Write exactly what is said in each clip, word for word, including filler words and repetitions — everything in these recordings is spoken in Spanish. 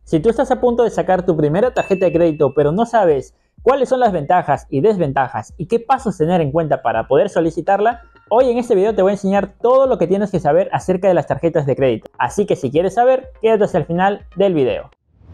Si tú estás a punto de sacar tu primera tarjeta de crédito, pero no sabes cuáles son las ventajas y desventajas y qué pasos tener en cuenta para poder solicitarla, hoy en este video te voy a enseñar todo lo que tienes que saber acerca de las tarjetas de crédito. Así que si quieres saber, quédate hasta el final del video.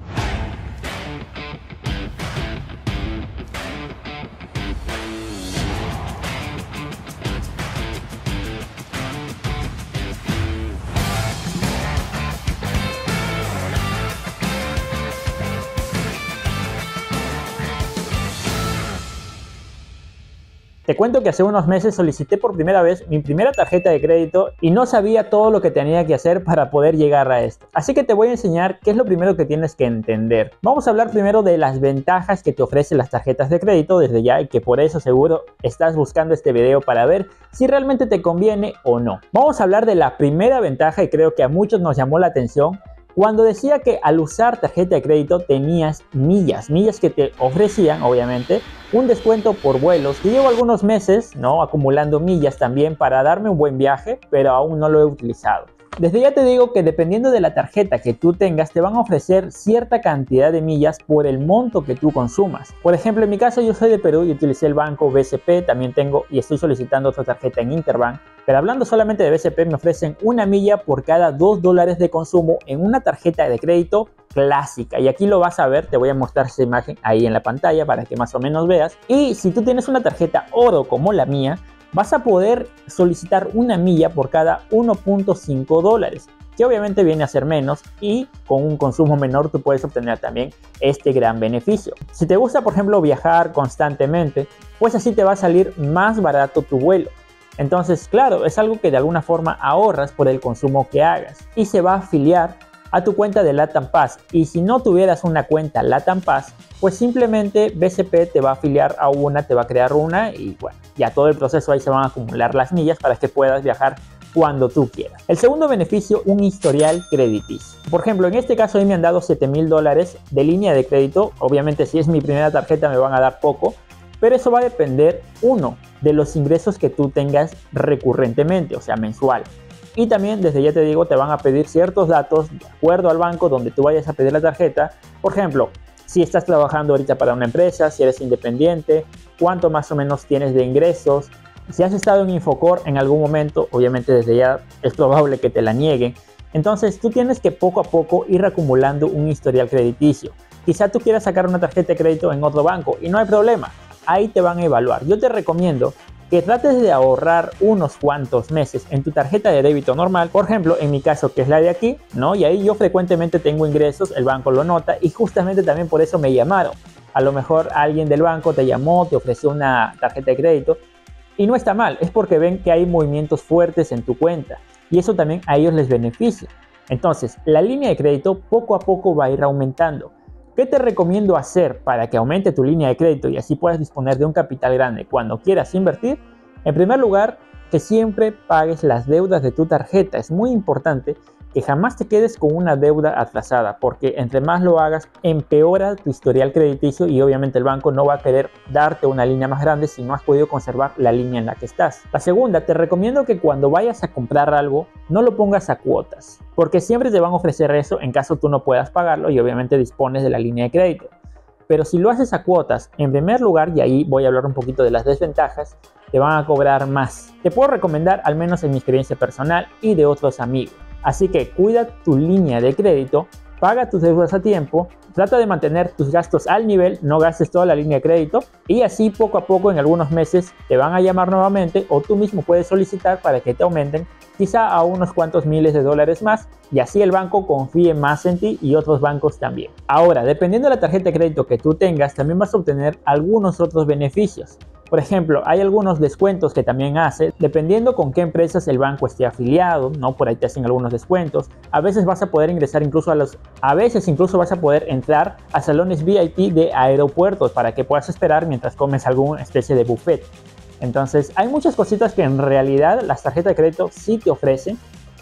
Te cuento que hace unos meses solicité por primera vez mi primera tarjeta de crédito y no sabía todo lo que tenía que hacer para poder llegar a esto. Así que te voy a enseñar qué es lo primero que tienes que entender. Vamos a hablar primero de las ventajas que te ofrecen las tarjetas de crédito desde ya, y que por eso seguro estás buscando este video para ver si realmente te conviene o no. Vamos a hablar de la primera ventaja, y creo que a muchos nos llamó la atención cuando decía que al usar tarjeta de crédito tenías millas, millas que te ofrecían obviamente un descuento por vuelos. Y llevo algunos meses, ¿no?, acumulando millas también para darme un buen viaje, pero aún no lo he utilizado. Desde ya te digo que dependiendo de la tarjeta que tú tengas, te van a ofrecer cierta cantidad de millas por el monto que tú consumas. Por ejemplo, en mi caso yo soy de Perú y utilicé el banco B C P, también tengo y estoy solicitando otra tarjeta en Interbank. Pero hablando solamente de B C P, me ofrecen una milla por cada dos dólares de consumo en una tarjeta de crédito clásica. Y aquí lo vas a ver, te voy a mostrar esa imagen ahí en la pantalla para que más o menos veas. Y si tú tienes una tarjeta oro como la mía, vas a poder solicitar una milla por cada uno punto cinco dólares, que obviamente viene a ser menos, y con un consumo menor tú puedes obtener también este gran beneficio. Si te gusta, por ejemplo, viajar constantemente, pues así te va a salir más barato tu vuelo. Entonces, claro, es algo que de alguna forma ahorras por el consumo que hagas y se va a afiliar a tu cuenta de LATAM Pass. Y si no tuvieras una cuenta LATAM Pass, pues simplemente B C P te va a afiliar a una, te va a crear una, y bueno, ya todo el proceso ahí se van a acumular las millas para que puedas viajar cuando tú quieras. El segundo beneficio, un historial crediticio. Por ejemplo, en este caso a mí me han dado siete mil dólares de línea de crédito. Obviamente si es mi primera tarjeta me van a dar poco, pero eso va a depender, uno, de los ingresos que tú tengas recurrentemente, o sea, mensual. Y también, desde ya te digo, te van a pedir ciertos datos de acuerdo al banco donde tú vayas a pedir la tarjeta. Por ejemplo, si estás trabajando ahorita para una empresa, si eres independiente, cuánto más o menos tienes de ingresos. Si has estado en Infocor en algún momento, obviamente desde ya es probable que te la nieguen. Entonces tú tienes que poco a poco ir acumulando un historial crediticio. Quizá tú quieras sacar una tarjeta de crédito en otro banco y no hay problema, ahí te van a evaluar. Yo te recomiendo que trates de ahorrar unos cuantos meses en tu tarjeta de débito normal. Por ejemplo, en mi caso, que es la de aquí, ¿no? Y ahí yo frecuentemente tengo ingresos, el banco lo nota y justamente también por eso me llamaron. A lo mejor alguien del banco te llamó, te ofreció una tarjeta de crédito y no está mal, es porque ven que hay movimientos fuertes en tu cuenta y eso también a ellos les beneficia. Entonces, la línea de crédito poco a poco va a ir aumentando. ¿Qué te recomiendo hacer para que aumente tu línea de crédito y así puedas disponer de un capital grande cuando quieras invertir? En primer lugar, que siempre pagues las deudas de tu tarjeta. Es muy importante que jamás te quedes con una deuda atrasada, porque entre más lo hagas, empeora tu historial crediticio y obviamente el banco no va a querer darte una línea más grande si no has podido conservar la línea en la que estás. La segunda, te recomiendo que cuando vayas a comprar algo, no lo pongas a cuotas, porque siempre te van a ofrecer eso en caso tú no puedas pagarlo y obviamente dispones de la línea de crédito. Pero si lo haces a cuotas, en primer lugar, y ahí voy a hablar un poquito de las desventajas, te van a cobrar más. Te puedo recomendar, al menos en mi experiencia personal y de otros amigos. Así que cuida tu línea de crédito, paga tus deudas a tiempo, trata de mantener tus gastos al nivel, no gastes toda la línea de crédito y así poco a poco en algunos meses te van a llamar nuevamente o tú mismo puedes solicitar para que te aumenten quizá a unos cuantos miles de dólares más y así el banco confíe más en ti y otros bancos también. Ahora, dependiendo de la tarjeta de crédito que tú tengas, también vas a obtener algunos otros beneficios. Por ejemplo, hay algunos descuentos que también hace, dependiendo con qué empresas el banco esté afiliado, ¿no? Por ahí te hacen algunos descuentos. A veces vas a poder ingresar incluso a los, a veces incluso vas a poder entrar a salones V I P de aeropuertos para que puedas esperar mientras comes alguna especie de buffet. Entonces, hay muchas cositas que en realidad las tarjetas de crédito sí te ofrecen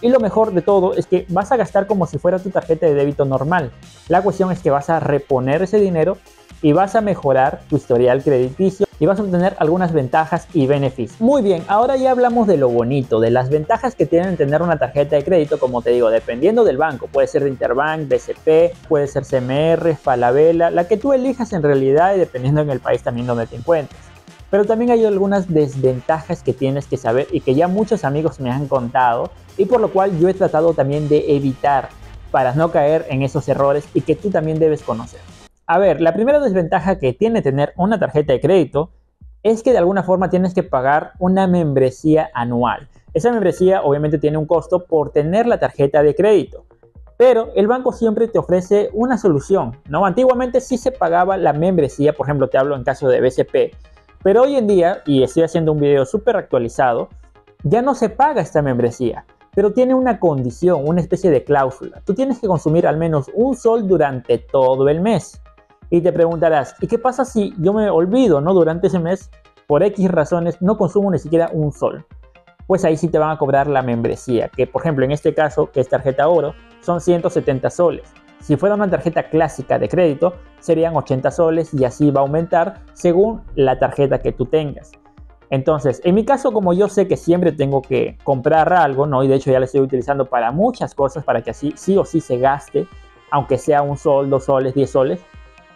Y lo mejor de todo es que vas a gastar como si fuera tu tarjeta de débito normal. La cuestión es que vas a reponer ese dinero y vas a mejorar tu historial crediticio y vas a obtener algunas ventajas y beneficios. Muy bien, ahora ya hablamos de lo bonito, de las ventajas que tienen tener una tarjeta de crédito, como te digo, dependiendo del banco. Puede ser de Interbank, B C P, puede ser C M R, Falabella, la que tú elijas en realidad y dependiendo en el país también donde te encuentres. Pero también hay algunas desventajas que tienes que saber y que ya muchos amigos me han contado y por lo cual yo he tratado también de evitar para no caer en esos errores y que tú también debes conocer. A ver, la primera desventaja que tiene tener una tarjeta de crédito es que de alguna forma tienes que pagar una membresía anual. Esa membresía obviamente tiene un costo por tener la tarjeta de crédito, pero el banco siempre te ofrece una solución, ¿no? Antiguamente sí se pagaba la membresía, por ejemplo te hablo en caso de B C P, pero hoy en día, y estoy haciendo un video súper actualizado, ya no se paga esta membresía, pero tiene una condición, una especie de cláusula. Tú tienes que consumir al menos un sol durante todo el mes. Y te preguntarás, ¿y qué pasa si yo me olvido, ¿no? Durante ese mes, por X razones, no consumo ni siquiera un sol? Pues ahí sí te van a cobrar la membresía, que por ejemplo en este caso, que es tarjeta oro, son ciento setenta soles. Si fuera una tarjeta clásica de crédito, serían ochenta soles y así va a aumentar según la tarjeta que tú tengas. Entonces, en mi caso, como yo sé que siempre tengo que comprar algo, ¿no? Y de hecho ya la estoy utilizando para muchas cosas, para que así sí o sí se gaste, aunque sea un sol, dos soles, diez soles,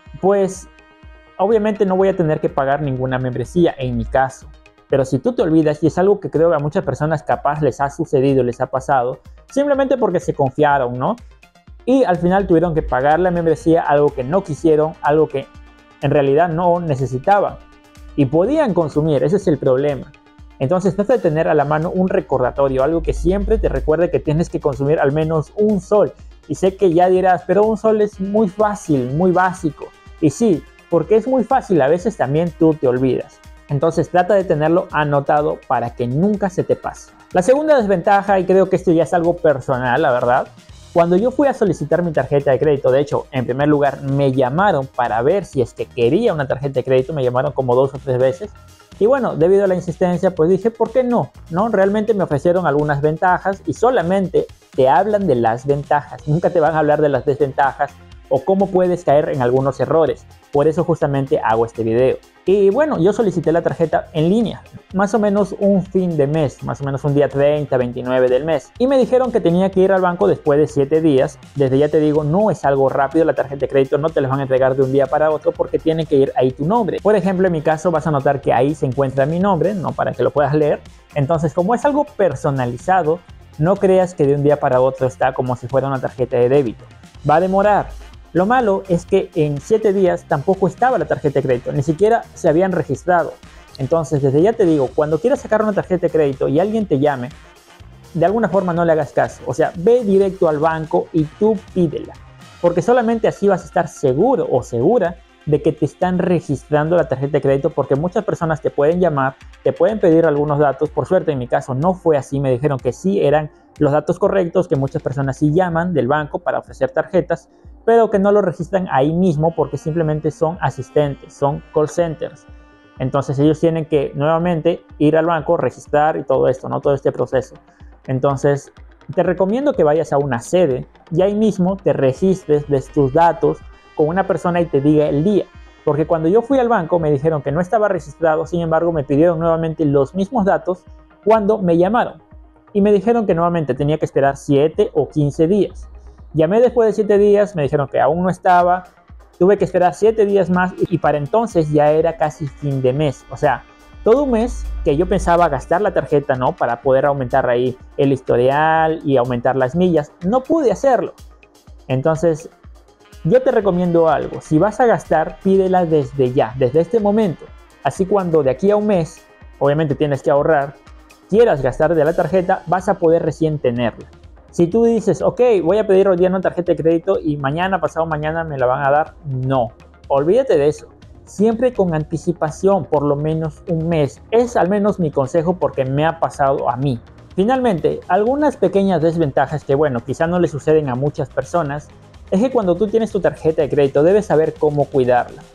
pues obviamente no voy a tener que pagar ninguna membresía en mi caso. Pero si tú te olvidas, y es algo que creo que a muchas personas capaz les ha sucedido, les ha pasado, simplemente porque se confiaron, ¿no? Y al final tuvieron que pagar la membresía, algo que no quisieron, algo que en realidad no necesitaban. Y podían consumir, ese es el problema. Entonces trata de tener a la mano un recordatorio, algo que siempre te recuerde que tienes que consumir al menos un sol. Y sé que ya dirás, pero un sol es muy fácil, muy básico. Y sí, porque es muy fácil, a veces también tú te olvidas. Entonces trata de tenerlo anotado para que nunca se te pase. La segunda desventaja, y creo que esto ya es algo personal, la verdad, cuando yo fui a solicitar mi tarjeta de crédito, de hecho, en primer lugar me llamaron para ver si es que quería una tarjeta de crédito, me llamaron como dos o tres veces. Y bueno, debido a la insistencia, pues dije, ¿por qué no? ¿No? Realmente me ofrecieron algunas ventajas y solamente te hablan de las ventajas. Nunca te van a hablar de las desventajas o cómo puedes caer en algunos errores. Por eso justamente hago este video. Y bueno, yo solicité la tarjeta en línea, más o menos un fin de mes, más o menos un día treinta, veintinueve del mes. Y me dijeron que tenía que ir al banco después de siete días. Desde ya te digo, no es algo rápido, la tarjeta de crédito no te la van a entregar de un día para otro porque tiene que ir ahí tu nombre. Por ejemplo, en mi caso vas a notar que ahí se encuentra mi nombre, ¿no? Para que lo puedas leer. Entonces, como es algo personalizado, no creas que de un día para otro está como si fuera una tarjeta de débito. Va a demorar. Lo malo es que en siete días tampoco estaba la tarjeta de crédito, ni siquiera se habían registrado. Entonces, desde ya te digo, cuando quieras sacar una tarjeta de crédito y alguien te llame, de alguna forma no le hagas caso. O sea, ve directo al banco y tú pídela. Porque solamente así vas a estar seguro o segura de que te están registrando la tarjeta de crédito, porque muchas personas te pueden llamar, te pueden pedir algunos datos. Por suerte en mi caso no fue así, me dijeron que sí eran los datos correctos, que muchas personas sí llaman del banco para ofrecer tarjetas, pero que no lo registran ahí mismo porque simplemente son asistentes, son call centers. Entonces ellos tienen que nuevamente ir al banco, registrar y todo esto, ¿no? Todo este proceso. Entonces te recomiendo que vayas a una sede y ahí mismo te registres, des tus datos con una persona y te diga el día. Porque cuando yo fui al banco me dijeron que no estaba registrado, sin embargo me pidieron nuevamente los mismos datos cuando me llamaron. Y me dijeron que nuevamente tenía que esperar siete o quince días. Llamé después de siete días, me dijeron que aún no estaba, tuve que esperar siete días más y para entonces ya era casi fin de mes. O sea, todo un mes que yo pensaba gastar la tarjeta, ¿no? Para poder aumentar ahí el historial y aumentar las millas, no pude hacerlo. Entonces, yo te recomiendo algo. Si vas a gastar, pídela desde ya, desde este momento. Así cuando de aquí a un mes, obviamente tienes que ahorrar, quieras gastar de la tarjeta, vas a poder recién tenerla. Si tú dices, ok, voy a pedir hoy día una tarjeta de crédito y mañana, pasado mañana me la van a dar, no, olvídate de eso. Siempre con anticipación, por lo menos un mes. Es al menos mi consejo porque me ha pasado a mí. Finalmente, algunas pequeñas desventajas que, bueno, quizá no le suceden a muchas personas, es que cuando tú tienes tu tarjeta de crédito debes saber cómo cuidarla.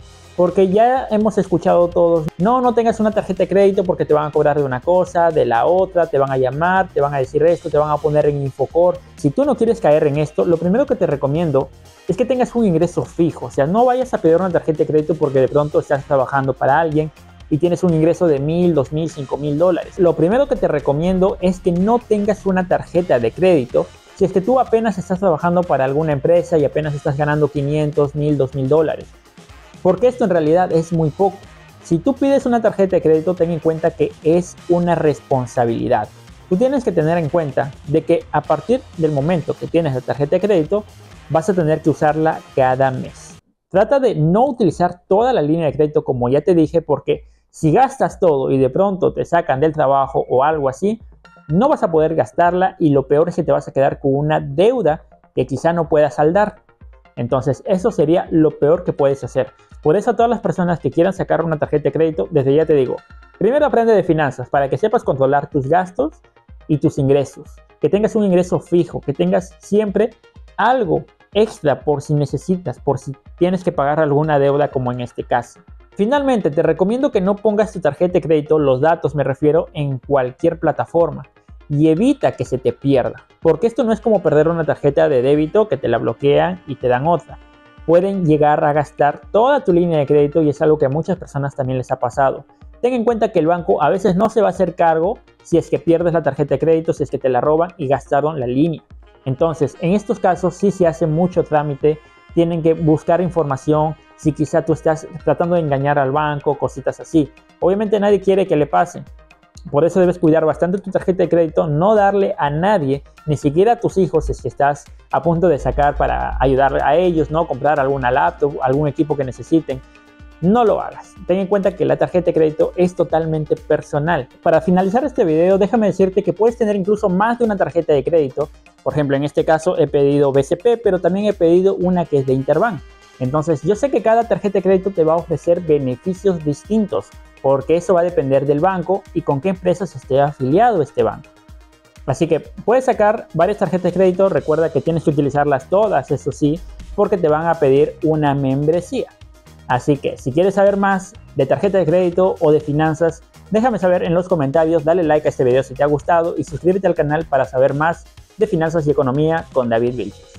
Porque ya hemos escuchado todos, no, no tengas una tarjeta de crédito porque te van a cobrar de una cosa, de la otra, te van a llamar, te van a decir esto, te van a poner en Infocor. Si tú no quieres caer en esto, lo primero que te recomiendo es que tengas un ingreso fijo. O sea, no vayas a pedir una tarjeta de crédito porque de pronto estás trabajando para alguien y tienes un ingreso de mil, dos mil, cinco mil dólares. Lo primero que te recomiendo es que no tengas una tarjeta de crédito si es que tú apenas estás trabajando para alguna empresa y apenas estás ganando quinientos, mil, dos mil dólares. Porque esto en realidad es muy poco. Si tú pides una tarjeta de crédito, ten en cuenta que es una responsabilidad. Tú tienes que tener en cuenta de que a partir del momento que tienes la tarjeta de crédito, vas a tener que usarla cada mes. Trata de no utilizar toda la línea de crédito como ya te dije, porque si gastas todo y de pronto te sacan del trabajo o algo así, no vas a poder gastarla y lo peor es que te vas a quedar con una deuda que quizá no puedas saldar. Entonces eso sería lo peor que puedes hacer. Por eso a todas las personas que quieran sacar una tarjeta de crédito, desde ya te digo, primero aprende de finanzas para que sepas controlar tus gastos y tus ingresos. Que tengas un ingreso fijo, que tengas siempre algo extra por si necesitas, por si tienes que pagar alguna deuda como en este caso. Finalmente, te recomiendo que no pongas tu tarjeta de crédito, los datos me refiero, en cualquier plataforma. Y evita que se te pierda, porque esto no es como perder una tarjeta de débito que te la bloquean y te dan otra. Pueden llegar a gastar toda tu línea de crédito y es algo que a muchas personas también les ha pasado. Ten en cuenta que el banco a veces no se va a hacer cargo si es que pierdes la tarjeta de crédito, si es que te la roban y gastaron la línea. Entonces, en estos casos sí se hace mucho trámite, tienen que buscar información, si quizá tú estás tratando de engañar al banco, cositas así. Obviamente nadie quiere que le pase. Por eso debes cuidar bastante tu tarjeta de crédito, no darle a nadie, ni siquiera a tus hijos si es que estás a punto de sacar para ayudar a ellos, ¿no? Comprar alguna laptop, algún equipo que necesiten. No lo hagas. Ten en cuenta que la tarjeta de crédito es totalmente personal. Para finalizar este video, déjame decirte que puedes tener incluso más de una tarjeta de crédito. Por ejemplo, en este caso he pedido B C P, pero también he pedido una que es de Interbank. Entonces, yo sé que cada tarjeta de crédito te va a ofrecer beneficios distintos, porque eso va a depender del banco y con qué empresas esté afiliado este banco. Así que puedes sacar varias tarjetas de crédito, recuerda que tienes que utilizarlas todas, eso sí, porque te van a pedir una membresía. Así que si quieres saber más de tarjeta de crédito o de finanzas, déjame saber en los comentarios, dale like a este video si te ha gustado y suscríbete al canal para saber más de finanzas y economía con David Vilches.